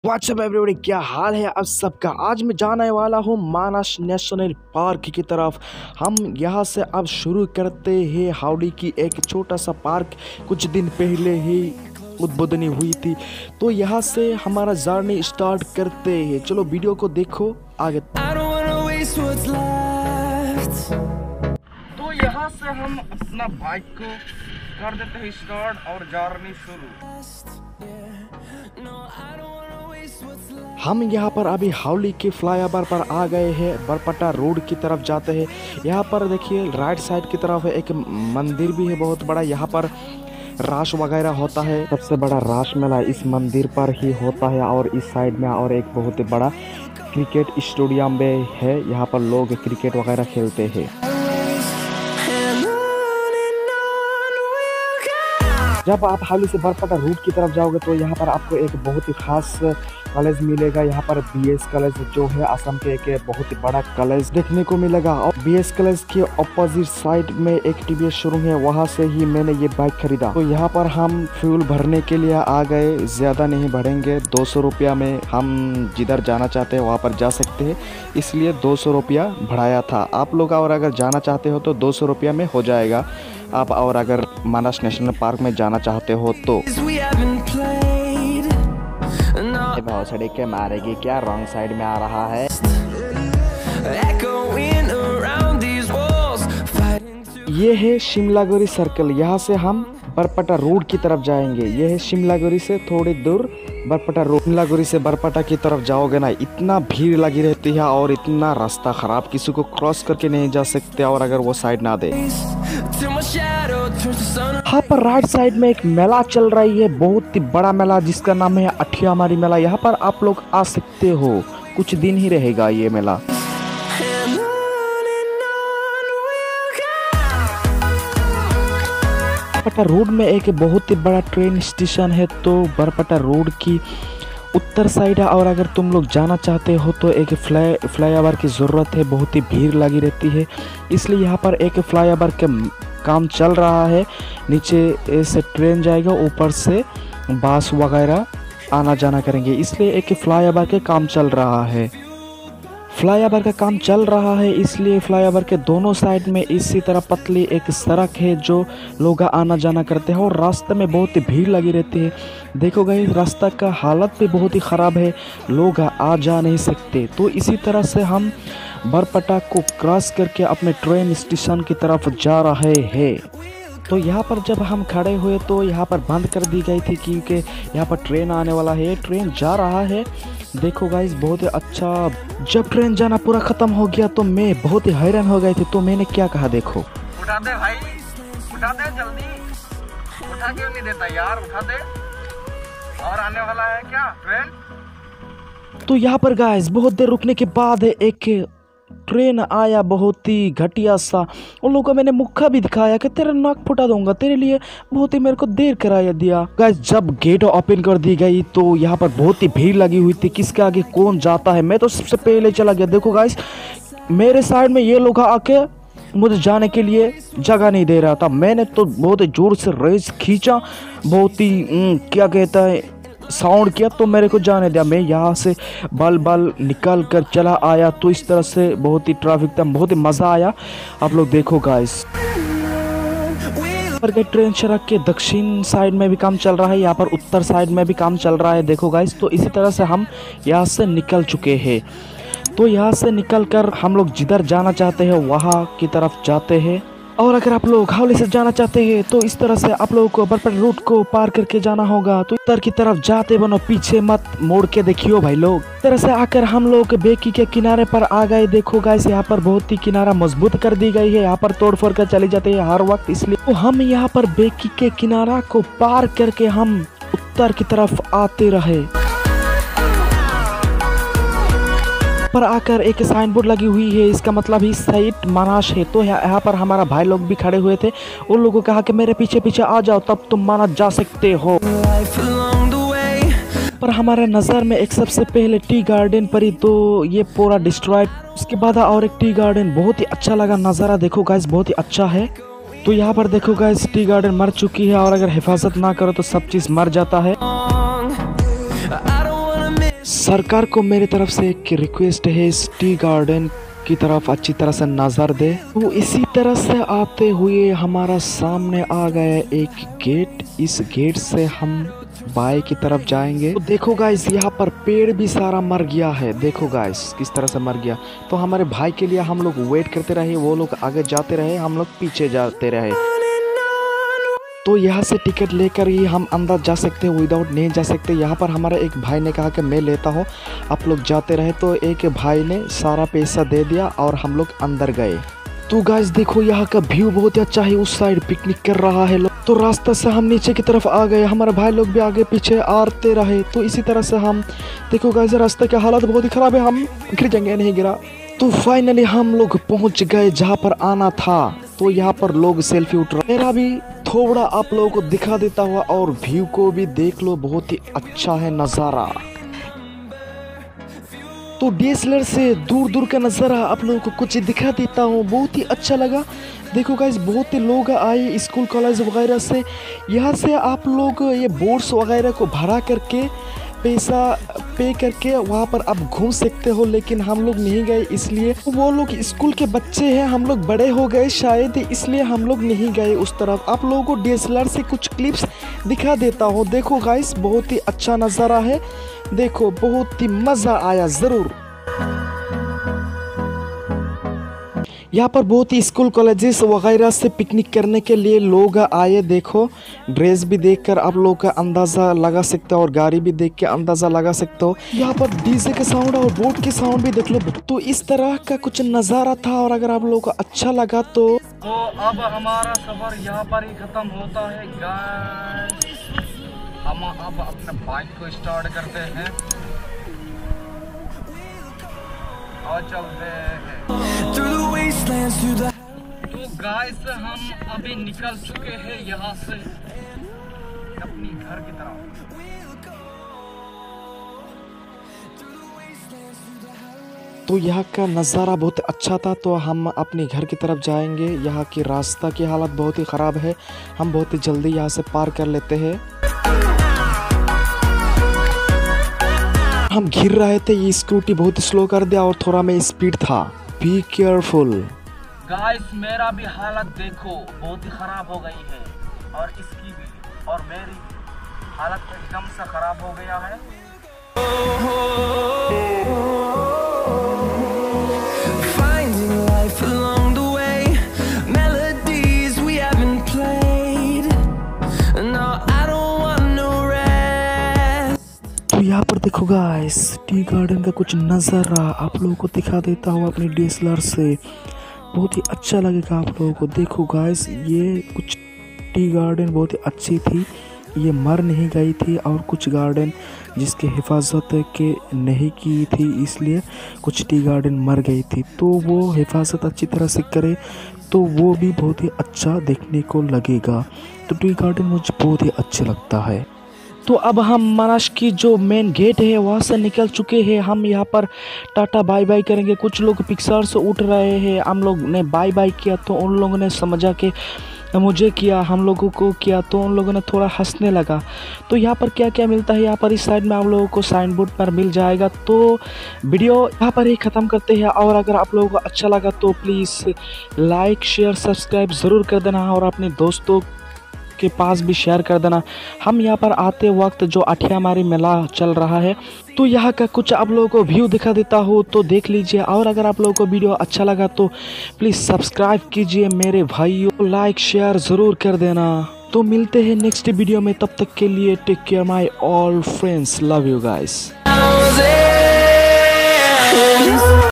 WhatsApp everybody, क्या हाल है आप सबका। आज मैं जाने वाला हूँ मानस नेशनल पार्क की तरफ। हम यहाँ से अब शुरू करते हैं हावड़ी की एक छोटा सा पार्क। कुछ दिन पहले ही उद्बोधनी हुई थी, तो यहाँ से हमारा जर्नी स्टार्ट करते हैं। चलो वीडियो को देखो आगे। तो यहाँ से हम अपना बाइक को कर देते हैं स्टार्ट और जर्नी शुरू। हम यहाँ पर अभी हावड़ी के फ्लाईओवर पर आ गए हैं। बरपटा रोड की तरफ जाते हैं। यहाँ पर देखिए राइट साइड की तरफ एक मंदिर भी है बहुत बड़ा। यहाँ पर रास वगैरह होता है। सबसे बड़ा रास मेला इस मंदिर पर ही होता है। और इस साइड में और एक बहुत बड़ा क्रिकेट स्टेडियम भी है। यहाँ पर लोग क्रिकेट वगैरह खेलते हैं। जब आप हावड़ी से बरपटा रूट की तरफ जाओगे तो यहाँ पर आपको एक बहुत ही खास कॉलेज मिलेगा। यहाँ पर बीएस कॉलेज जो है असम के एक बहुत ही बड़ा कॉलेज देखने को मिलेगा। और बीएस कॉलेज के ऑपोजिट साइड में एक टीवीएस शोरूम है, वहाँ से ही मैंने ये बाइक खरीदा। तो यहाँ पर हम फ्यूल भरने के लिए आ गए। ज़्यादा नहीं भरेंगे, 200 रुपया में हम जिधर जाना चाहते हैं वहाँ पर जा सकते हैं, इसलिए 200 रुपया बढ़ाया था। आप लोग और अगर जाना चाहते हो तो 200 रुपया में हो जाएगा। आप और अगर मानस नेशनल पार्क में जाना चाहते हो तो बहुत सड़क के मारेगी क्या, रॉन्ग साइड में आ रहा है। ये है शिमलागोरी सर्कल। यहाँ से हम बरपटा रोड की तरफ जाएंगे। यह है शिमलागोरी से थोड़ी दूर बरपटा रोड। शिमलागोरी से बरपटा की तरफ जाओगे ना, इतना भीड़ लगी रहती है और इतना रास्ता खराब, किसी को क्रॉस करके नहीं जा सकते और अगर वो साइड ना दे। यहाँ पर राइट साइड में एक मेला चल रही है, बहुत ही बड़ा मेला जिसका नाम है अठियामारी मेला। यहाँ पर आप लोग आ सकते हो, कुछ दिन ही रहेगा ये मेला। बरपटा रोड में एक बहुत ही बड़ा ट्रेन स्टेशन है। तो बरपटा रोड की उत्तर साइड है और अगर तुम लोग जाना चाहते हो तो एक फ्लाईओवर की ज़रूरत है। बहुत ही भीड़ लगी रहती है, इसलिए यहाँ पर एक फ्लाईओवर का काम चल रहा है। नीचे से ट्रेन जाएगा, ऊपर से बस वगैरह आना जाना करेंगे, इसलिए एक फ्लाईओवर का काम चल रहा है। फ्लाईओवर का काम चल रहा है इसलिए फ्लाईओवर के दोनों साइड में इसी तरह पतली एक सड़क है जो लोग आना जाना करते हैं। और रास्ते में बहुत ही भीड़ लगी रहती है। देखो गाइस, रास्ता का हालत भी बहुत ही ख़राब है, लोग आ जा नहीं सकते। तो इसी तरह से हम बरपटा को क्रॉस करके अपने ट्रेन स्टेशन की तरफ जा रहे हैं। तो यहाँ पर जब हम खड़े हुए तो यहाँ पर बंद कर दी गई थी क्योंकि यहाँ पर ट्रेन आने वाला है। ट्रेन जा रहा है, देखो गाइस, बहुत ही अच्छा। जब ट्रेन जाना पूरा ख़त्म हो गया तो मैं बहुत ही हैरान हो गई थी। तो मैंने क्या कहा, देखो उठा दे भाई, उठा दे जल्दी। उठा क्यों नहीं देता यार, उठा दे। और आने वाला है क्या ट्रेन। तो यहाँ पर गाइस बहुत देर रुकने के बाद एक ट्रेन आया, बहुत ही घटिया सा। उन लोगों को मैंने मुक्का भी दिखाया कि तेरा नाक फुटा दूंगा, तेरे लिए बहुत ही मेरे को देर कराया दिया। गाइस जब गेट ओपन कर दी गई तो यहाँ पर बहुत ही भीड़ लगी हुई थी, किसके आगे कौन जाता है। मैं तो सबसे पहले चला गया। देखो गाइस, मेरे साइड में ये लोग आके मुझे जाने के लिए जगह नहीं दे रहा था। मैंने तो बहुत ही जोर से रेस खींचा, बहुत ही क्या कहता है साउंड किया, तो मेरे को जाने दिया। मैं यहाँ से बल निकल कर चला आया। तो इस तरह से बहुत ही ट्रैफिक था, बहुत ही मज़ा आया। आप लोग देखो गाइस, ट्रेन सड़क के दक्षिण साइड में भी काम चल रहा है, यहाँ पर उत्तर साइड में भी काम चल रहा है। देखो गाइस, तो इसी तरह से हम यहाँ से निकल चुके हैं। तो यहाँ से निकल कर हम लोग जिधर जाना चाहते हैं वहाँ की तरफ जाते हैं। और अगर आप लोग हावड़ी से जाना चाहते हैं तो इस तरह से आप लोगों को बरपटा रूट को पार करके जाना होगा। तो उत्तर की तरफ जाते बनो, पीछे मत मोड़ के देखियो भाई लोग। इस तरह से आकर हम लोग बेकी के किनारे पर आ गए। देखो गाइस, यहाँ पर बहुत ही किनारा मजबूत कर दी गई है, यहाँ पर तोड़ फोड़ कर चली जाती है हर वक्त, इसलिए तो हम यहाँ पर बेकी के किनारा को पार करके हम उत्तर की तरफ आते रहे। पर आकर एक साइन बोर्ड लगी हुई है, इसका मतलब ही साइट मानस है। तो यहाँ पर हमारा भाई लोग भी खड़े हुए थे। उन लोगों को कहा कि मेरे पीछे पीछे आ जाओ, तब तुम मानस जा सकते हो। पर हमारे नज़र में एक सबसे पहले टी गार्डन पड़ी, तो ये पूरा डिस्ट्रॉय। उसके बाद और एक टी गार्डन, बहुत ही अच्छा लगा नज़ारा। देखो गाइस, बहुत ही अच्छा है। तो यहाँ पर देखो गाइस, टी गार्डन मर चुकी है और अगर हिफाजत ना करो तो सब चीज़ मर जाता है। सरकार को मेरी तरफ से एक रिक्वेस्ट है, इस टी गार्डन की तरफ अच्छी तरह से नज़र दे। तो इसी तरह से आते हुए हमारा सामने आ गया एक गेट। इस गेट से हम बाएं की तरफ जाएंगे। तो देखो गाइस, यहाँ पर पेड़ भी सारा मर गया है। देखो गाइस किस तरह से मर गया। तो हमारे भाई के लिए हम लोग वेट करते रहे, वो लोग आगे जाते रहे, हम लोग पीछे जाते रहे। तो यहाँ से टिकट लेकर ही हम अंदर जा सकते हैं, विदाउट नहीं जा सकते। यहाँ पर हमारा एक भाई ने कहा कि मैं लेता हूँ, आप लोग जाते रहे। तो एक भाई ने सारा पैसा दे दिया और हम लोग अंदर गए। तो गाइस देखो, यहाँ का व्यू बहुत ही अच्छा है। उस साइड पिकनिक कर रहा है लोग। तो रास्ता से हम नीचे की तरफ आ गए, हमारे भाई लोग भी आगे पीछे आते रहे। तो इसी तरह से हम देखो गाइस, रास्ते की हालत बहुत ही खराब है, हम गिर जाएंगे, नहीं गिरा। तो फाइनली हम लोग पहुंच गए जहाँ पर आना था। तो यहाँ पर लोग सेल्फी उठ रहे। मेरा भी थोड़ा आप लोगों को दिखा देता हुआ, और व्यू को भी देख लो, बहुत ही अच्छा है नज़ारा। तो डीएसएलआर से दूर दूर का नज़ारा आप लोगों को कुछ दिखा देता हूँ, बहुत ही अच्छा लगा। देखो गाइस, बहुत ही लोग आए स्कूल कॉलेज वगैरह से। यहाँ से आप लोग ये बोर्ड्स वगैरह को भरा करके, पैसा पे करके वहाँ पर आप घूम सकते हो। लेकिन हम लोग नहीं गए, इसलिए वो लोग स्कूल के बच्चे हैं, हम लोग बड़े हो गए शायद, इसलिए हम लोग नहीं गए उस तरफ। आप लोगों को डीएसएलआर से कुछ क्लिप्स दिखा देता हूँ। देखो गाइस, बहुत ही अच्छा नज़ारा है। देखो, बहुत ही मज़ा आया ज़रूर। यहाँ पर बहुत ही स्कूल कॉलेजेस वगैरह से पिकनिक करने के लिए लोग आए। देखो, ड्रेस भी देखकर आप लोग का अंदाज़ा लगा सकते हो, और गाड़ी भी देख के अंदाज़ा लगा सकते हो। यहाँ पर डीजे का साउंड और बोट के साउंड भी देख लो। तो इस तरह का कुछ नज़ारा था, और अगर आप लोगों को अच्छा लगा तो अब हमारा सफर यहाँ पर ही खत्म होता है गाइस। हम अब अपने बाइक को स्टार्ट करते हैं और चलते हैं। तो गाइस, हम अभी निकल चुके हैं यहाँ से अपनी घर की तरफ। तो यहाँ का नज़ारा बहुत अच्छा था। तो हम अपने घर की तरफ जाएंगे। यहाँ की रास्ता की हालत बहुत ही ख़राब है, हम बहुत ही जल्दी यहाँ से पार कर लेते हैं। हम गिर रहे थे, ये स्कूटी बहुत स्लो कर दिया और थोड़ा में स्पीड था। बी केयरफुल गाइस, मेरा भी हालत देखो, बहुत ही खराब हो गई है, और इसकी भी, और मेरी हालत एकदम से खराब हो गया है। यहाँ पर देखो गाइस, टी गार्डन का कुछ नज़ारा आप लोगों को दिखा देता हूँ अपनी डीएसएलआर से, बहुत ही अच्छा लगेगा आप लोगों को। देखो गाइस, ये कुछ टी गार्डन बहुत ही अच्छी थी, ये मर नहीं गई थी। और कुछ गार्डन जिसकी हिफाजत के नहीं की थी, इसलिए कुछ टी गार्डन मर गई थी। तो वो हिफाजत अच्छी तरह से करे तो वो भी बहुत ही अच्छा देखने को लगेगा। तो टी गार्डन मुझे बहुत ही अच्छा लगता है। तो अब हम महाराष्ट्र की जो मेन गेट है वहाँ से निकल चुके हैं। हम यहाँ पर टाटा बाय बाय करेंगे। कुछ लोग पिक्चर से उठ रहे हैं, हम लोग ने बाय बाय किया तो उन लोगों ने समझा कि मुझे किया, हम लोगों को किया, तो उन लोगों ने थोड़ा हंसने लगा। तो यहाँ पर क्या क्या मिलता है, यहाँ पर इस साइड में आप लोगों को साइन बोर्ड पर मिल जाएगा। तो वीडियो यहाँ पर ही ख़त्म करते हैं, और अगर आप लोगों को अच्छा लगा तो प्लीज़ लाइक शेयर सब्सक्राइब ज़रूर कर देना, और अपने दोस्तों के पास भी शेयर कर देना। हम यहाँ पर आते वक्त जो अठियामारी मेला चल रहा है, तो यहाँ का कुछ आप लोगों को व्यू दिखा देता हूँ, तो देख लीजिए। और अगर आप लोगों को वीडियो अच्छा लगा तो प्लीज़ सब्सक्राइब कीजिए मेरे भाइयों, लाइक शेयर ज़रूर कर देना। तो मिलते हैं नेक्स्ट वीडियो में, तब तक के लिए take care my all friends, love you guys.